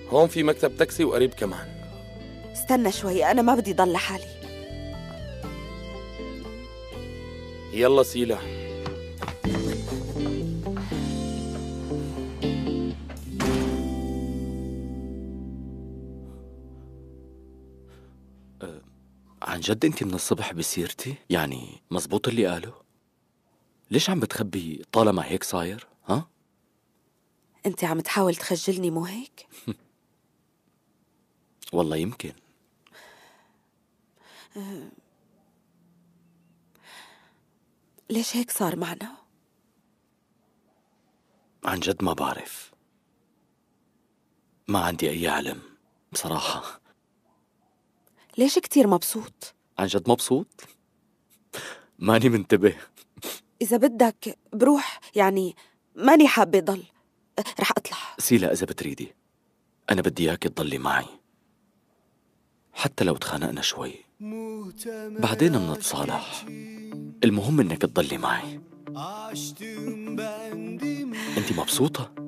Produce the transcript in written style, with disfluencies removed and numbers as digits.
هون في مكتب تاكسي وقريب كمان. استنى شوي، أنا ما بدي ضل لحالي. يلا سيلا. عن جد انت من الصبح بسيرتي؟ يعني مزبوط اللي قاله؟ ليش عم بتخبي طالما هيك صاير؟ ها؟ أنت عم تحاول تخجلني مو هيك؟ والله يمكن. ليش هيك صار معنا؟ عن جد ما بعرف، ما عندي أي علم بصراحة. ليش كتير مبسوط؟ عن جد مبسوط؟ ماني منتبه. إذا بدك بروح، يعني ماني حابة ضل، رح أطلع. سيلا إذا بتريدي أنا بدي إياك تضلي معي، حتى لو تخانقنا شوي بعدين منتصالح. المهم إنك تضلي معي. أنت مبسوطة؟